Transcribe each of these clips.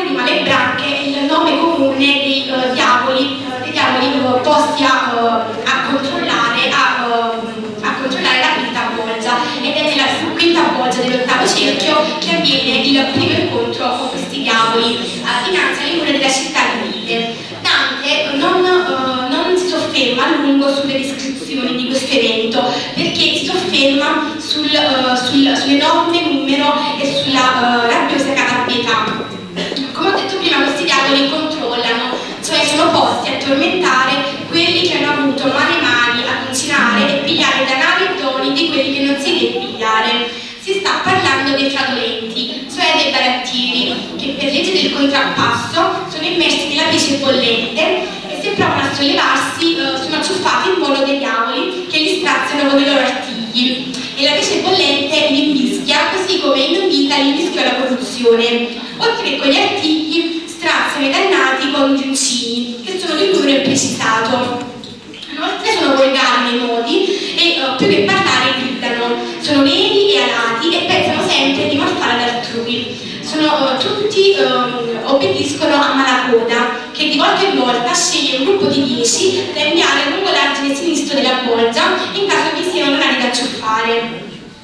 diavoli di Malebranche è il nome comune dei diavoli posti a controllare la quinta bolgia, ed è nella quinta bolgia dell'ottavo cerchio che avviene il primo incontro con questi diavoli dinanzi alle mura della città di Lille. Dante non si sofferma a lungo sulle descrizioni di questo evento, perché si sofferma sull'enorme numero e sulla rabbiosa catappietà. Come ho detto prima, questi diavoli controllano, cioè sono posti a tormentare quelli che hanno avuto mani ad uncinare e pigliare danari e doni di quelli che non si deve pigliare. Si sta parlando dei fraudolenti, cioè dei barattieri, che per legge del contrappasso sono immersi nella pece bollente e se provano a sollevarsi sono acciuffati in volo dei diavoli che li straziano con i loro artigli. E la pece bollente li invischia, così come in vita li invischiò la corruzione, oltre che con gli artigli straziano i dannati con gli uncini, che sono di un numero imprecisato. Inoltre sono volgari nei modi e più che parlare gridano, sono neri e alati e pensano sempre di malfare ad altrui. Tutti obbediscono a Malacoda, che di volta in volta sceglie un gruppo di 10 da inviare lungo l'argine sinistro della bolgia in caso vi siano danari da acciuffare.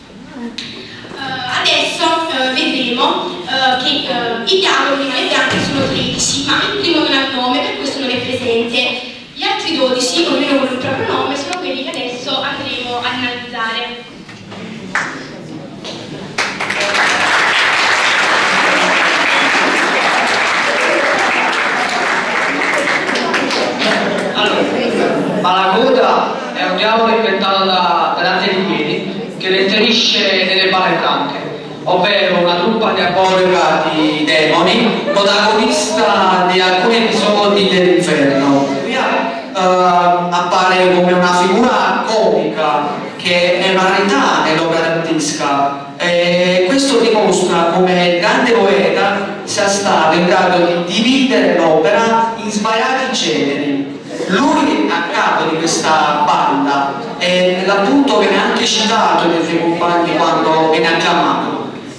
Adesso vedremo che i diavoli di Malebranche sono 13, ma il primo non ha nome, per questo non è presente. Gli altri 12, ognuno con il proprio nome, sono quelli che adesso andremo ad analizzare. Allora, Malacoda è un diavolo inventato da Dante Alighieri che letterisce nelle Malebranche, ovvero una truppa diabolica di demoni, protagonista di alcuni episodi dell'inferno. Appare come una figura comica che è una rarità nell'opera dantesca, e questo dimostra come il grande poeta sia stato in grado di dividere l'opera in svariati generi. Lui a capo di questa banda e l'appunto viene anche citato dai suoi compagni quando viene acclamato.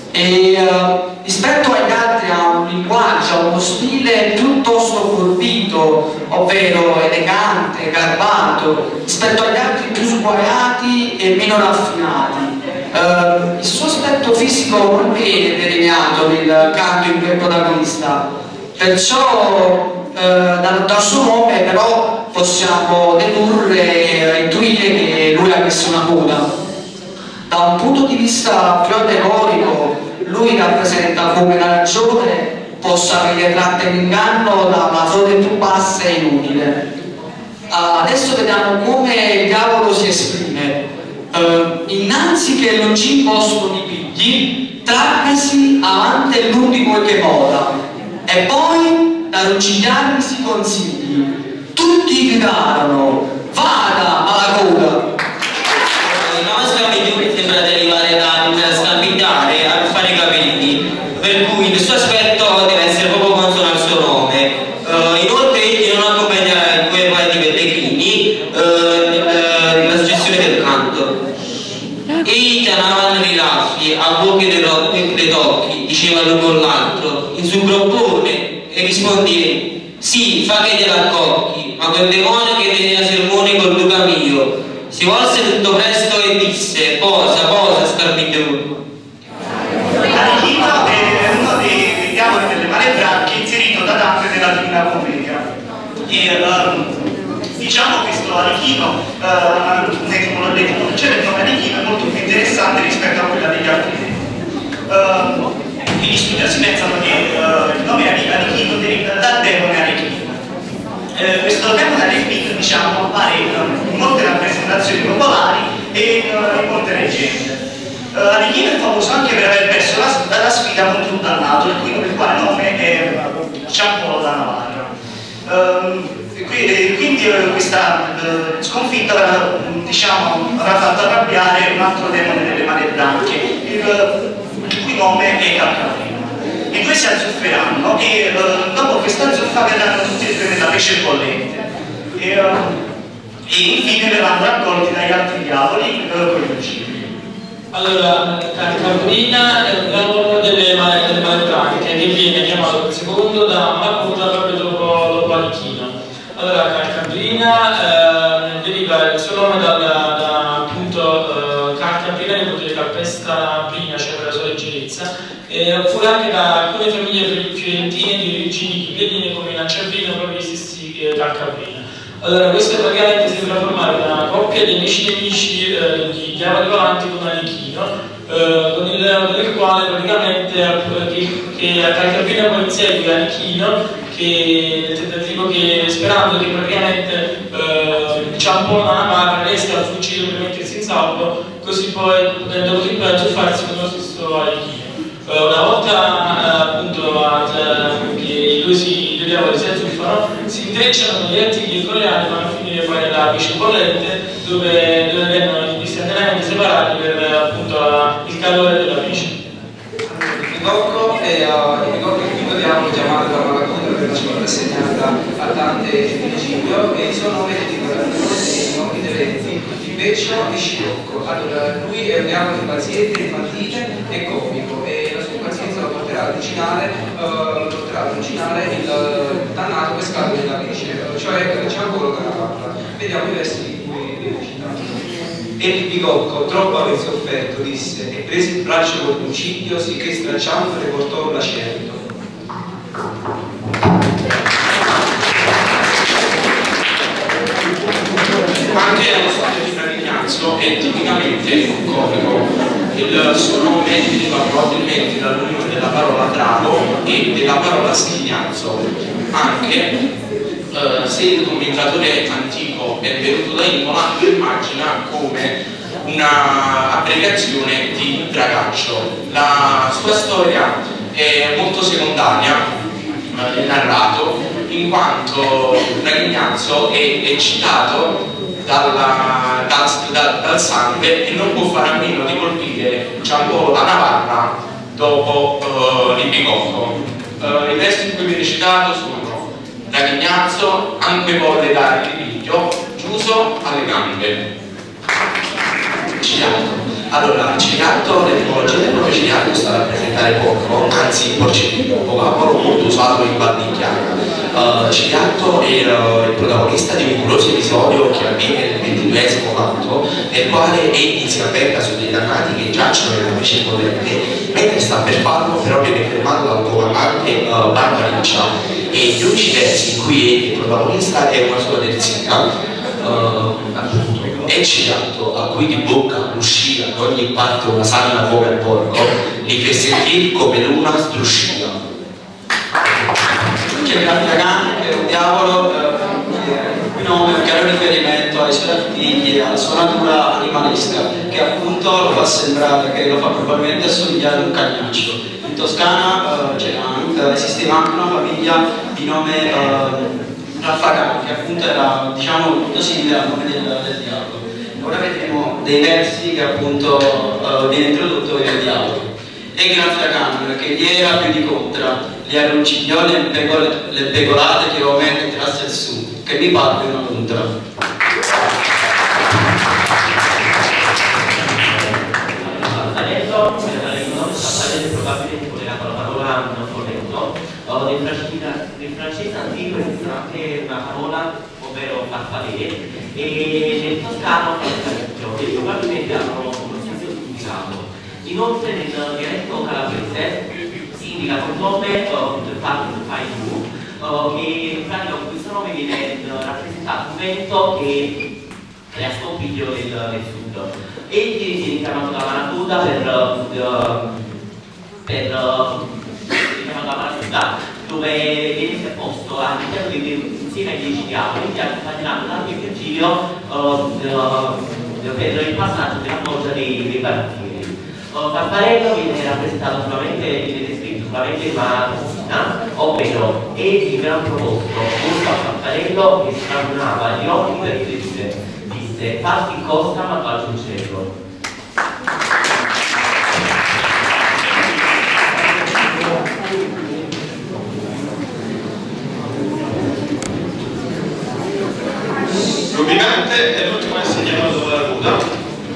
Rispetto agli altri ha un linguaggio, uno stile piuttosto forbito, ovvero elegante, garbato, rispetto agli altri più sguaiati e meno raffinati. Il suo aspetto fisico non viene delineato nel canto in quel protagonista, perciò dal suo nome però possiamo dedurre e intuire che lui avesse una coda. Da un punto di vista più allegorico, lui rappresenta come la ragione possa venire tratta in inganno da una frode più bassa e inutile. Adesso vediamo come il diavolo si esprime. Innanzi che non ci imposto di pigli, traccasi avanti l'ultimo che moda, e poi da rugigliarmi si consigli. Tutti gridarono: vada Malacoda! La maschera migliore sembra derivare da scampitare a fare i capelli, per cui il suo aspetto deve essere proprio consono al suo nome. Inoltre egli non accompagna i guerrieri pellegrini nella suggestione del canto. Egli chiamavano i raffi a bocche dei tocchi, diceva l'uno con l'altro, in sul groppone, e rispondeva: sì, fa che gliela accocchi, ma quel demonio che teneva sermone col duca mio. Si volse tutto presto e disse: posa, posa, scarmiglione. Alichino è uno dei diavoli delle Malebranche inserito da Dante nella Divina Commedia. Diciamo questo Alichino, l'etimologia del nome Alichino è molto più interessante rispetto a quella degli altri dei. Gli studiosi pensano che il nome Alichino deriva dal demone Arechino. Questo demone Arechino, diciamo, appare in molte rappresentazioni popolari e in molte leggende. Alichino è famoso anche per aver perso la sfida contro un dannato, il quale nome è Ciampolo da Navarra. Quindi questa sconfitta diciamo, avrà fatto arrabbiare un altro demone delle Malebranche, il cui nome è Calcareno. I due si azzufferanno e dopo questa zuffa verranno tutti e due nella pece bollente e infine verranno raccolti dagli altri diavoli con gli uccidi. Allora, Carcabrina è un lavoro delle Malebranche che viene chiamato per secondo da Macuta proprio dopo Alichino. Allora, Carcabrina deriva il suo nome da appunto Carcabrina, nipote di Calpesta Brina, cioè per la sua leggerezza, oppure anche da alcune famiglie fiorentine di origini ghibelline come Lanciabrino, proprio gli stessi Carcabrina. Allora, questo praticamente sembra formare una coppia di amici di Chiava di Volanti con Alichino, con il quale praticamente che a Carcabrina poi insegue Alichino, che tentativo che sperando che praticamente inciampona una barra, riesca a fuggire per mettersi in salvo, così poi potendo così poi azzuffarsi con lo stesso Alichino. Una volta appunto che i due diavoli si azzuffano, si intrecciano con gli artigli e con le ali, vanno a finire poi nella piscina bollente dove vengono istantaneamente separati per appunto il calore della piscina. Il bicocco è il quinto diavolo chiamato da Malacuta per la sua assegnata a Dante e Virgilio, e il suo nome è di nomi deventi, di Beccio e Scirocco. Allora, lui è un diavolo impaziente, infantile e comico, e la sua impazienza lo porterà a allucinare il dannato pescato della pesce, cioè Ciampolo dalla Capra. Vediamo i versi di cui vi ho citato. E il bicocco, troppo aver sofferto, disse, e prese il braccio col principio, sicché stracciando le portò un lacerto. Anche lo stato di Fravignanzo è tipicamente comico. Il suo nome deriva probabilmente dall'unione della parola bravo e della parola schignazzo. Anche se il commentatore antico è venuto da Imola, lo immagina come una abbreviazione di dragaccio. La sua storia è molto secondaria nel narrato, in quanto Dragnazzo è citato dal sangue e non può fare a meno di colpire Ciampolo da Navarra dopo il bicocco. I versi in cui viene citato sono: Dragnazzo anche volle dare il ripiglio, chiuso alle gambe. Ciliato. Allora, Ciliato nell'etimologia del Ciliato sta a rappresentare porco, anzi porcellino, vocabolo molto usato in Val di Chiara. Ciliato è il protagonista di un curioso episodio che avviene nel XXI canto, nel quale egli si avverta su dei dannati che giacciono nella pesce bollente. Mentre sta per farlo, però viene fermato dal comandante Barbariccia, e gli unici versi in cui egli, il protagonista, è una sola terzina, appunto. E Ciliato, a cui di bocca uscì ad ogni parte una sanna come al porco, li fece sentire come l'una struscia. C'è Cartagane, che è un diavolo il cui nome è un chiaro riferimento ai suoi artigli e alla sua natura animalesca, che appunto lo fa sembrare, che lo fa probabilmente assomigliare a un cagnaccio. In Toscana esisteva anche una famiglia di nome Raffagani, che appunto era, diciamo, molto simile al nome del diavolo. Ora vedremo dei versi che appunto viene introdotto per il diavolo. E Raffagani, che gli era più di contra, gli arruncigliò le pecolate che ovviamente trasse al su, che mi parve una contra. Adesso probabilmente collegato alla parola folletto. Nel francese antico esiste anche una parola, ovvero farfalle, e nel toscano farfalletto, che probabilmente hanno lo stesso significato. Inoltre nel dialetto calabrese si indica col nome del fatto del fai che in pratica con questo nome viene rappresentato un vento che è a scompiglio del sud. Egli viene chiamato da Malacuta dove viene interposto all'interno insieme ai 10 diavoli, accompagnato da Dante e Virgilio per il passaggio della foggia dei baratieri. Farfarello viene rappresentato viene descritto solamente in una cucina, ovvero egli gran proposto urlo a Farfarello che stranunava gli occhi per disse fatti in costa ma falso in cielo. L'Obbligante è l'ultimo insegnato dalla Buddha. Il suo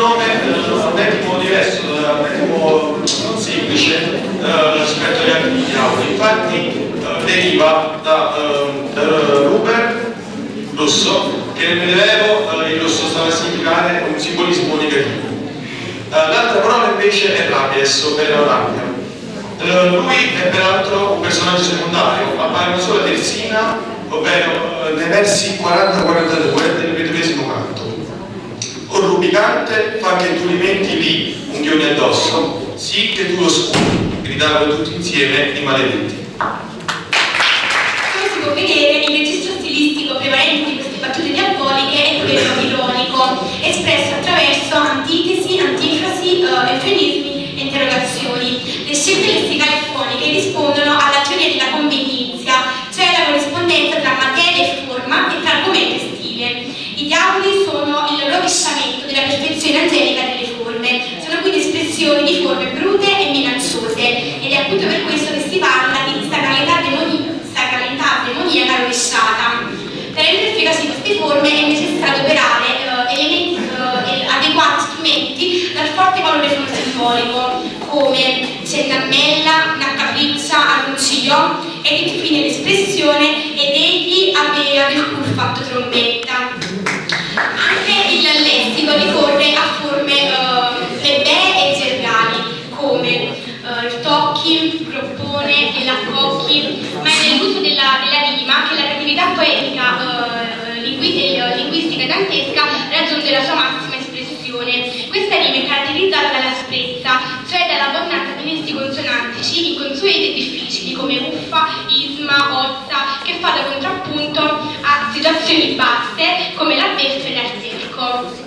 nome è un etimo diverso, un etimo non semplice rispetto agli altri diavoli. Infatti deriva da Ruber, rosso, che nel Medioevo il rosso stava a significare un simbolismo negativo. L'altra parola invece è rabies, ovvero rabbia. Lui è peraltro un personaggio secondario, appare una sola terzina, ovvero nei versi 40-42 del XXI canto. O rubicante fa che tu li metti lì, unghioni addosso, sì che tu lo scudi, gridarono tutti insieme i maledetti. Come si può vedere, il registro stilistico prevalente di queste battute diaboliche è quello ironico, espresso attraverso antitesi, antifrasi, eufemismi e interrogazioni. Le scelte lessicali foniche rispondono alla teoria della convenienza, cioè la corrispondenza tra materia e forma e tra argomento e stile. I diavoli sono il rovesciamento della perfezione angelica delle forme, sono quindi espressioni di forme brute e minacciose, ed è appunto per questo che si parla di sacralità demoniaca rovesciata. Per rendere efficaci queste forme è necessario operare adeguati strumenti dal forte valore simbolico, come cennamella, naccapriccia, arruncino, ed infine l'espressione ed egli aveva del cur fatto trombetta. Anche il lessico ricorre a forme plebee e gergali, come il tocchi, groppone e l'accocchi, ma è nell'uso della rima che la creatività poetica linguistica e dantesca raggiunge la sua massima espressione. Questa rima è caratterizzata dall'asprezza, cioè dall'abbondanza di nesti consonantici inconsueti e difficili come uffa, isma, ozza, che fa da contrappunto a situazioni basse come l'albeffe e l'artefico.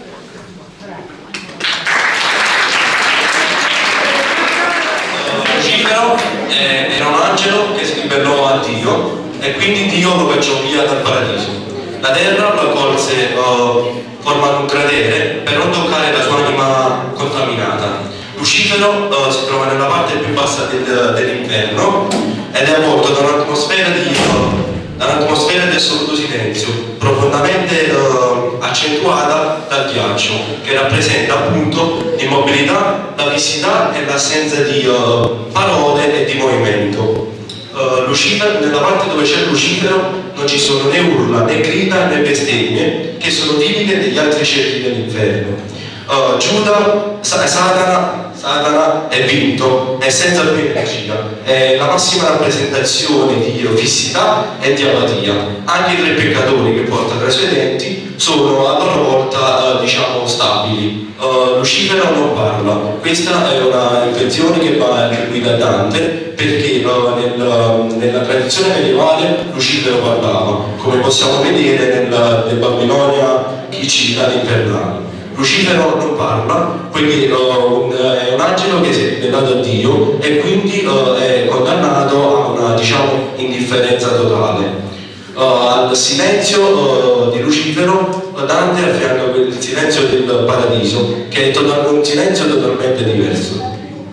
Lucifero era un angelo che si ribellò a Dio e quindi Dio lo cacciò via dal paradiso. La terra lo accolse formando un cratere per non toccare la sua anima contaminata. Lucifero si trova nella parte più bassa dell'inferno ed è avvolto da un'atmosfera di assoluto silenzio, profondamente accentuata dal ghiaccio, che rappresenta appunto l'immobilità, la fissità e l'assenza di parole e di movimento. Nella parte dove c'è Lucifero non ci sono né urla, né grida, né bestemmie, che sono tipiche degli altri cerchi dell'inferno. Giuda, Satana è vinto, è senza più energia, è la massima rappresentazione di fissità e di apatia. Anche i tre peccatori che porta tra i suoi denti sono a loro volta diciamo stabili. Lucifero non parla, questa è una invenzione che va attribuita a Dante, perché nella tradizione medievale Lucifero parlava, come possiamo vedere nel Babilonia Chicita infernale. Lucifero non parla, quindi è un angelo che si è ribellato a Dio e quindi è condannato a una diciamo indifferenza totale. Al silenzio di Lucifero Dante affianca il silenzio del paradiso, che è un silenzio totalmente diverso.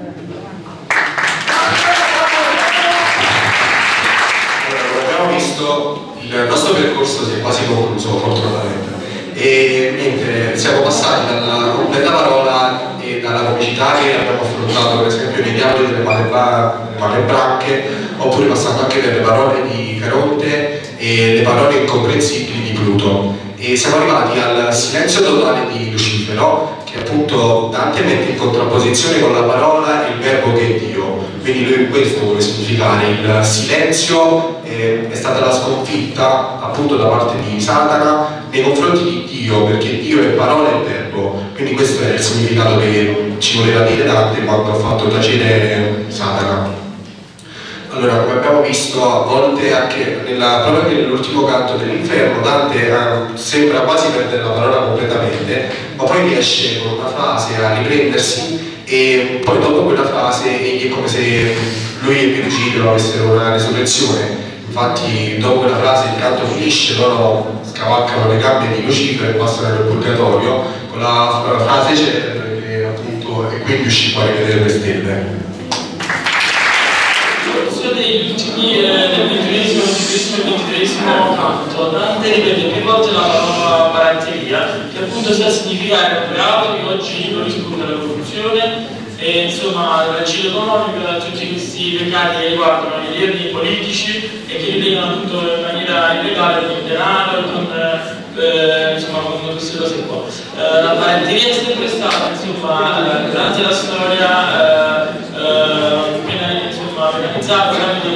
Abbiamo visto, il nostro percorso si è quasi concluso fortunatamente, e mentre siamo passati dalla completa parola e dalla comicità che abbiamo affrontato per esempio nei dialoghi delle malebracche, oppure passando anche per le parole di Caronte e le parole incomprensibili di Pluto, e siamo arrivati al silenzio totale di Lucifero, che appunto Dante mette in contrapposizione con la parola e il verbo che è Dio. Quindi lui questo vuole significare: il silenzio è stata la sconfitta appunto da parte di Satana nei confronti di Dio, perché Dio è parola e verbo. Quindi questo è il significato che ci voleva dire Dante quando ha fatto tacere Satana. Allora, come abbiamo visto, a volte anche proprio nell'ultimo canto dell'inferno Dante sembra quasi perdere la parola completamente, ma poi riesce con una frase a riprendersi, e poi dopo quella frase è come se lui e Virgilio avessero una resurrezione. Infatti dopo quella frase il canto finisce, loro scavalcano le gambe di Lucifero e passano nel purgatorio con la frase celebre che appunto e quindi uscì poi a vedere le stelle. L'evoluzione degli ultimi del XXI canto, Dante ripete più volte la parola baratteria, che appunto sta a significare un reato che oggi non risponde alla corruzione e insomma al regime economico, a tutti questi peccati che riguardano i leader politici e che li legano appunto in maniera illegale con il denaro e con queste cose qua. La baratteria è sempre stata insomma durante la storia penalizzata tramite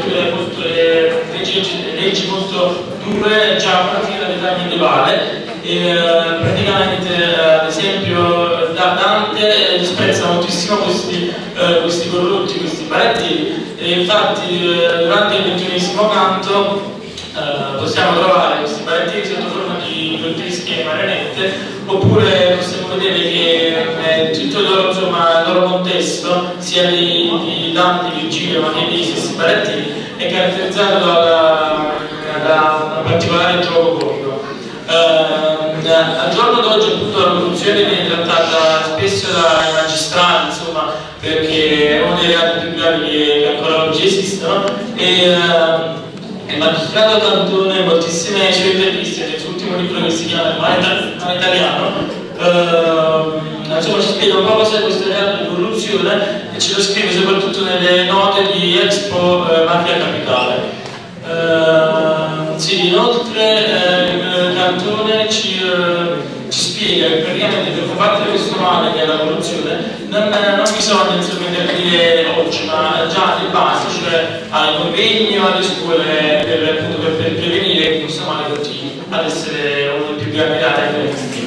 leggi molto dure già a partire dall'età medievale. Praticamente ad esempio Dante disprezza moltissimo questi corrotti, questi barattieri, e infatti durante il XXI canto possiamo trovare questi barattieri sotto forma di grottesche marionette, oppure possiamo vedere che tutto il loro contesto, sia di Dante, Virgilio, ma che dei stessi barattieri, è caratterizzato da un particolare gioco comico. Al giorno d'oggi appunto la corruzione viene trattata spesso dai magistrati, insomma, perché è uno dei reati più gravi che ancora oggi esistono, e il magistrato Cantone, moltissime sue interviste, nel suo ultimo libro che si chiama Il male italiano, insomma ci spiega un po' cos'è questo reato di corruzione e ce lo scrive soprattutto nelle note di Expo Mafia Capitale. Sì, inoltre Cantone ci spiega che praticamente per combattere questo male che è la corruzione non bisogna intervenire oggi, ma già di base, cioè ai convegni o alle scuole per prevenire che questo male continui ad essere uno dei più grandi reati.